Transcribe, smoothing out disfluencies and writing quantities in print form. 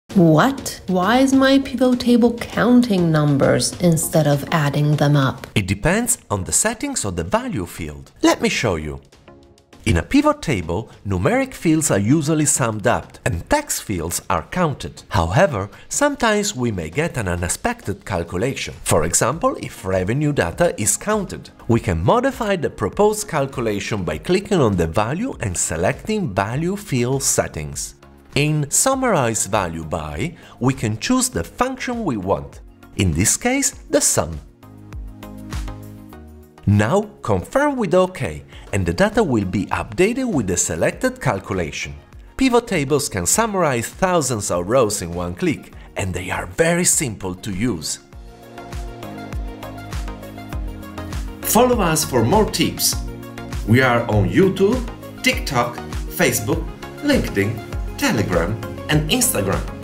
What? Why is my pivot table counting numbers instead of adding them up? It depends on the settings of the value field. Let me show you. In a pivot table, numeric fields are usually summed up and text fields are counted. However, sometimes we may get an unexpected calculation. For example, if revenue data is counted. We can modify the proposed calculation by clicking on the value and selecting Value Field Settings. In Summarize Value By, we can choose the function we want. In this case, the sum. Now confirm with OK, and the data will be updated with the selected calculation. Pivot tables can summarize thousands of rows in one click, and they are very simple to use. Follow us for more tips. We are on YouTube, TikTok, Facebook, LinkedIn, Telegram, and Instagram.